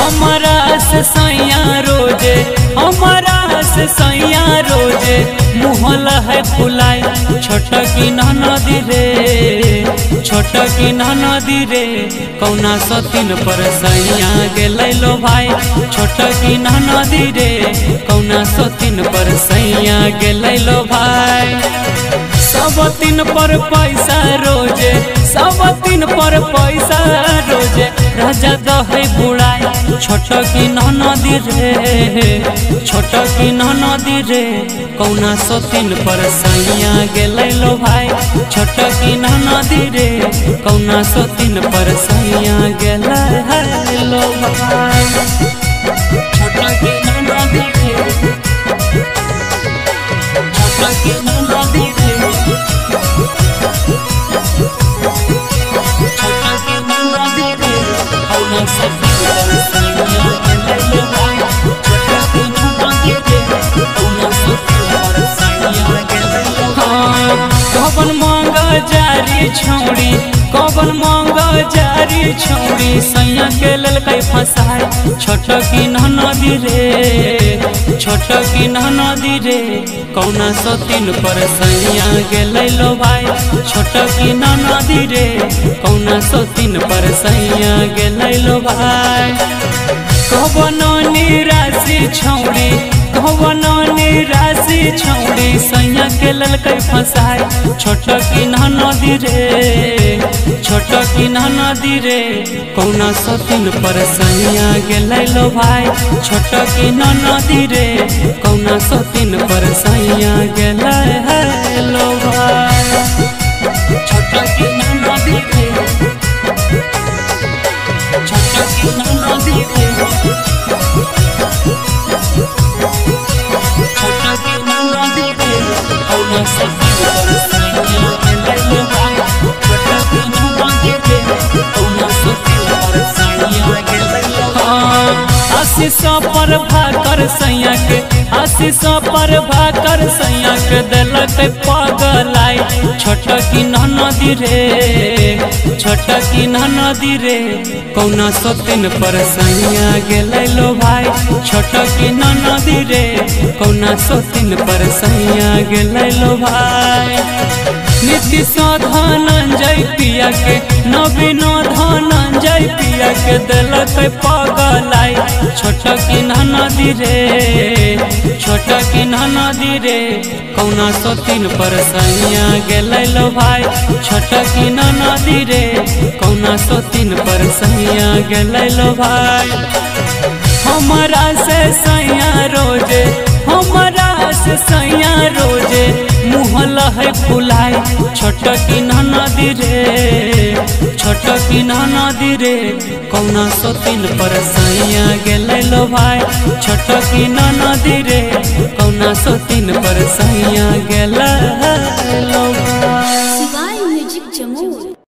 हमारा से सैया रोजे, हमारा से सैया रोजे मुहल है फुलाई। छोटा की नदी रे, छोटा की नदी रे कौना सतीन पर सैया गेलै लो भाई। छोटा की नदी रे कौना सतीन पर सैया गेलै लो भाई। सब दिन पर पैसा रोजे, सब दिन पर पैसा रोजे राजा दहे बुढ़ाई। छोटा की नदी रे, छोटा की नदी रे कौना सतीन पर सैया गेलै लो भाई। छोटा की नदी रे कौना सतीन पर सैया गेलै लो भाई। छोटा की नदी रे, छोटा की नदी रे, छोटा की नदी रे कौना सतीन पर सैया गेलै लो भाई। छोटा की नदी रे कौना सतीन पर सैया गेलै लो भाई। कौन मांगा जारी छौड़ी, कौन मांगा जारी छौड़ी सैया के ललकै फसाई। छोटा की नदी रे, छोटा की नदी रे कौना सतीन पर सैया गेलै लो भाई। छोटा की नदी रे कौना सतीन पर सैया गेलै लो भाई। कौन निराशी छौड़ी, कौन निराशी छौड़ी सैया के ललकै फसाई। छोटा की नदी रे, छोटा की नदी रे कौना सतीन पर सैया गेलै लो भाई। छोटा की नदी रे कौना सतीन पर सैया गेलै लो भाई। छोटा की नदी रे, छोटा की नदी रे, छोटा की नदी रे कौना सतीन पर सैया गेलै लो भाई। छोटा की नदी रे कौना सतीन पर सैया गेलै लो भाई। आशीष पर भाकर सैया के, आशीष पर भाकर सैया के देलकै पगलाई। छोटा की नदी रे, छोटा की नदी रे कौना सतीन पर सैया गेलै लो भाई। छोटा की नदी रे कौना सतीन पर सैया गेलै लो भाई। नीतीश धनंजय पिया के, नवीन धनंजय पिया के देलकै पगलाई। छोटा की नदी रे, छोटा की नदी रे कौना सतीन पर सैया गेलै लो भाई। छोटा की नदी रे कौना सतीन पर सैया गेलै लो भाई। हमारा से सैया रोजे, हमारा से सैया रोजे मुहल है फुलाई। छोटा की नदी रे, छोटा की नदी रे कौना सतीन पर सैया गेलै लो भाई। छोटा की नदी रे कौना सतीन पर सैया गेलै लो भाई। शिवाय म्यूजिक जमुई।